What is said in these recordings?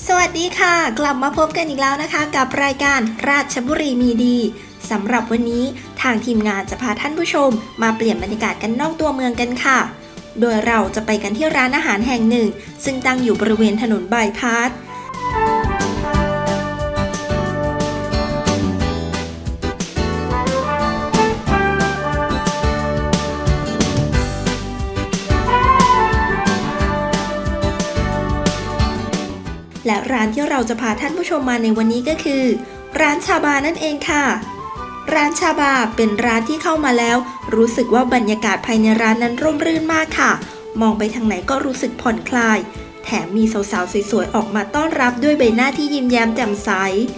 สวัสดีค่ะกลับมาพบกันอีกแล้วนะคะกับรายการราชบุรีมีดีสำหรับวันนี้ทางทีมงานจะพาท่านผู้ชมมาเปลี่ยนบรรยากาศกันนอกตัวเมืองกันค่ะโดยเราจะไปกันที่ร้านอาหารแห่งหนึ่งซึ่งตั้งอยู่บริเวณถนนบายพาสและร้านที่เราจะพาท่านผู้ชมมาในวันนี้ก็คือร้านชาบานั่นเองค่ะร้านชาบาเป็นร้านที่เข้ามาแล้วรู้สึกว่าบรรยากาศภายในร้านนั้นร่มรื่นมากค่ะมองไปทางไหนก็รู้สึกผ่อนคลายแถมมีสาวๆสวยๆออกมาต้อนรับด้วยใบหน้าที่ยิ้มแย้มแจ่มใส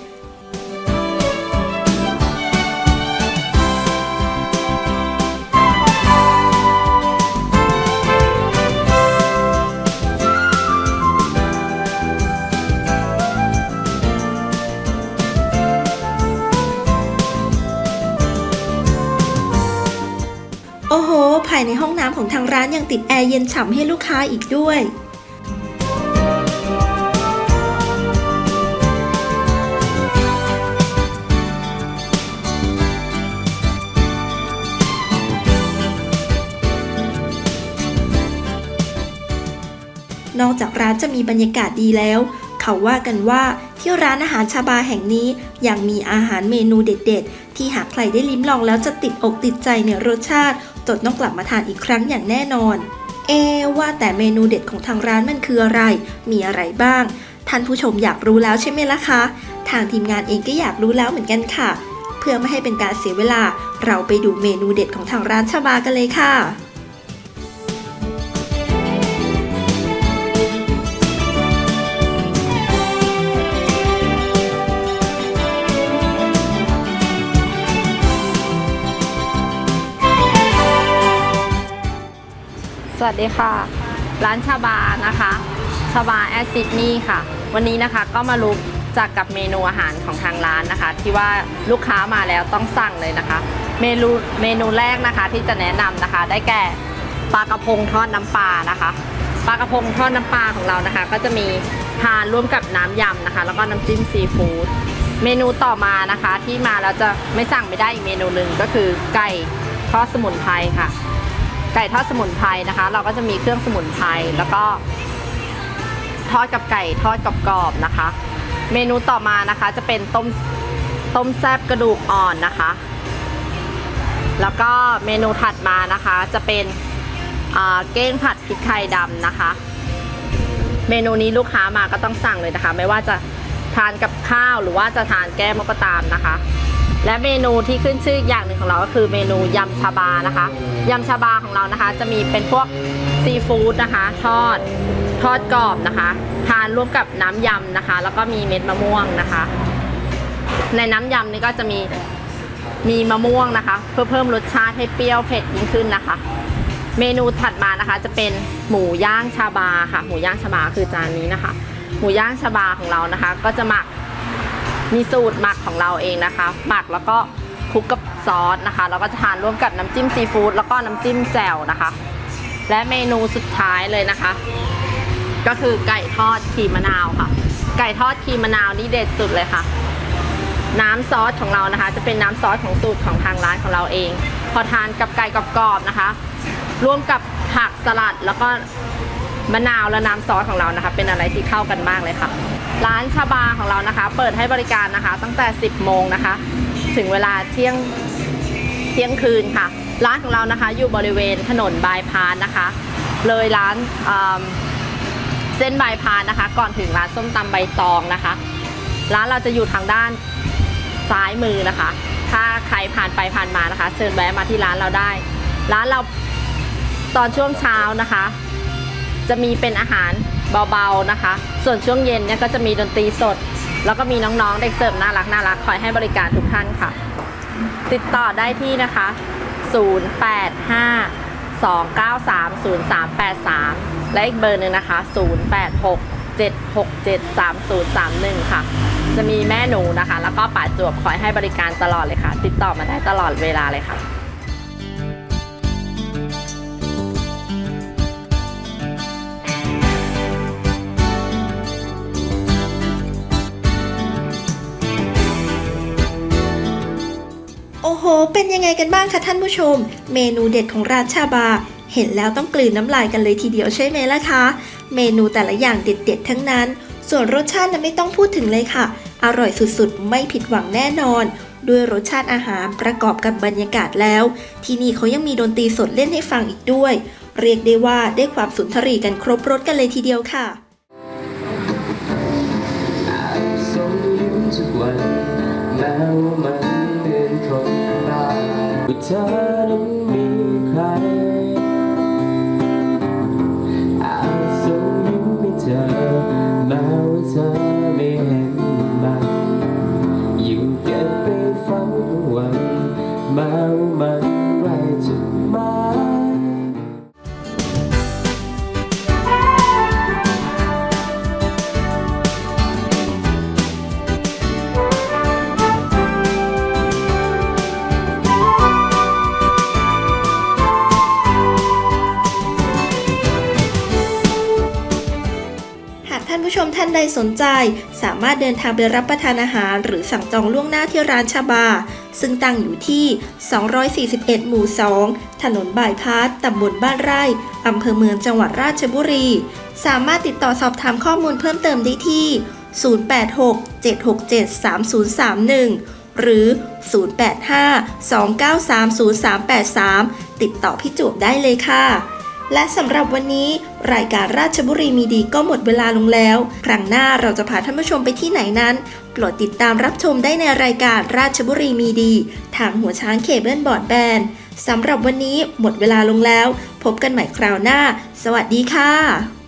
โอ้โหภายในห้องน้ำของทางร้านยังติดแอร์เย็นฉ่ำให้ลูกค้าอีกด้วยนอกจากร้านจะมีบรรยากาศดีแล้วเขาว่ากันว่าที่ร้านอาหารชาบาแห่งนี้ยังมีอาหารเมนูเด็ดๆที่หากใครได้ลิ้มลองแล้วจะติดอกติดใจในรสชาติจนต้องกลับมาทานอีกครั้งอย่างแน่นอนว่าแต่เมนูเด็ดของทางร้านมันคืออะไรมีอะไรบ้างท่านผู้ชมอยากรู้แล้วใช่ไหมล่ะคะทางทีมงานเองก็อยากรู้แล้วเหมือนกันค่ะเพื่อไม่ให้เป็นการเสียเวลาเราไปดูเมนูเด็ดของทางร้านชาบากันเลยค่ะสวัสดีค่ะร้านชาบานะคะชาบาแอดซิดนีย์ค่ะวันนี้นะคะก็มารู้จักกับเมนูอาหารของทางร้านนะคะที่ว่าลูกค้ามาแล้วต้องสั่งเลยนะคะเมนูแรกนะคะที่จะแนะนำนะคะได้แก่ปลากระพงทอดน้ำปลานะคะปลากระพงทอดน้ำปลาของเรานะคะก็จะมีทานร่วมกับน้ำยำนะคะแล้วก็น้ำจิ้มซีฟู้ดเมนูต่อมานะคะที่มาแล้วจะไม่สั่งไม่ได้อีกเมนูหนึ่งก็คือไก่ทอดสมุนไพรค่ะไก่ทอดสมุนไพรนะคะเราก็จะมีเครื่องสมุนไพรแล้วก็ทอดกับไก่ทอดกรอบๆนะคะเมนูต่อมานะคะจะเป็นต้มแซ่บกระดูกอ่อนนะคะแล้วก็เมนูถัดมานะคะจะเป็นเก้งผัดพริกไทยดำนะคะเมนูนี้ลูกค้ามาก็ต้องสั่งเลยนะคะไม่ว่าจะทานกับข้าวหรือว่าจะทานแก้มก็ตามนะคะและเมนูที่ขึ้นชื่ออย่างหนึ่งของเราก็คือเมนูยำชาบานะคะยำชาบาของเรานะคะจะมีเป็นพวกซีฟู้ดนะคะทอดกรอบนะคะทานร่วมกับน้ำยำนะคะแล้วก็มีเม็ดมะม่วงนะคะในน้ำยำนี่ก็จะมีมะม่วงนะคะเพื่อเพิ่มรสชาติให้เปรี้ยวเผ็ดยิ่งขึ้นนะคะเมนูถัดมานะคะจะเป็นหมูย่างชาบาค่ะหมูย่างชาบาคือจานนี้นะคะหมูย่างชาบาของเรานะคะก็จะหมักมีสูตรหมักของเราเองนะคะหมักแล้วก็คลุกกับซอสนะคะแล้วก็จะทานร่วมกับน้ำจิ้มซีฟู้ดแล้วก็น้ำจิ้มแจ่วนะคะและเมนูสุดท้ายเลยนะคะก็คือไก่ทอดครีมมะนาวค่ะไก่ทอดครีมมะนาวนี่เด็ดสุดเลยค่ะน้ำซอสของเรานะคะจะเป็นน้ำซอสของสูตรของทางร้านของเราเองพอทานกับไก่กรอบๆนะคะร่วมกับผักสลัดแล้วก็มะนาวและน้ำซอสของเรานะคะเป็นอะไรที่เข้ากันมากเลยค่ะร้านชาบาของเรานะคะเปิดให้บริการนะคะตั้งแต่10 โมงนะคะถึงเวลาเที่ยงคืนค่ะร้านของเรานะคะอยู่บริเวณถนนบายพาสนะคะเลยร้านเส้นบายพาสนะคะก่อนถึงร้านส้มตำใบตองนะคะร้านเราจะอยู่ทางด้านซ้ายมือนะคะถ้าใครผ่านไปผ่านมานะคะเชิญแวะมาที่ร้านเราได้ร้านเราตอนช่วงเช้านะคะจะมีเป็นอาหารเบาๆนะคะส่วนช่วงเย็นเนี่ยก็จะมีดนตรีสดแล้วก็มีน้องๆเด็กเสิร์ฟน่ารักคอยให้บริการทุกท่านค่ะติดต่อได้ที่นะคะ0852930383และอีกเบอร์หนึ่งนะคะ0867673031ค่ะจะมีแม่หนูนะคะแล้วก็ป๋าจวบคอยให้บริการตลอดเลยค่ะติดต่อมาได้ตลอดเวลาเลยค่ะคเป็นยังไงกันบ้างคะท่านผู้ชมเมนูเด็ดของร้านชาบาเห็นแล้วต้องกลืนน้ำลายกันเลยทีเดียวใช่ไหมล่ะคะเมนูแต่ละอย่างเด็ดๆทั้งนั้นส่วนรสชาตินั้นไม่ต้องพูดถึงเลยค่ะอร่อยสุดๆไม่ผิดหวังแน่นอนด้วยรสชาติอาหารประกอบกับบรรยากาศแล้วที่นี่เขายังมีดนตรีสดเล่นให้ฟังอีกด้วยเรียกได้ว่าได้ความสุนทรีกันครบรสกันเลยทีเดียวค่ะทุกวันแม้ว่ามันเหมือนคนบ้าว่าเธอนั้นมีใครอาจส่งยิ้มให้เธอแม้ว่าเธอไม่เห็นมันอยู่เก็บไปฝันทุกวันแม้ว่ามันไร้จุดหมายท่านผู้ชมท่านใดสนใจสามารถเดินทางไปรับประทานอาหารหรือสั่งจองล่วงหน้าที่ร้านชาบาซึ่งตั้งอยู่ที่241หมู่2ถนนบายพาสตำบลบ้านไร่อำเภอเมืองจังหวัดราชบุรีสามารถติดต่อสอบถามข้อมูลเพิ่มเติมได้ที่086-767-3031หรือ085-293-0383ติดต่อพี่จูบได้เลยค่ะและสำหรับวันนี้รายการราชบุรีมีดีก็หมดเวลาลงแล้วครั้งหน้าเราจะพาท่านผู้ชมไปที่ไหนนั้นโปรดติดตามรับชมได้ในรายการราชบุรีมีดีทางหัวช้างเคเบิลบอร์ดแบนด์สำหรับวันนี้หมดเวลาลงแล้วพบกันใหม่คราวหน้าสวัสดีค่ะ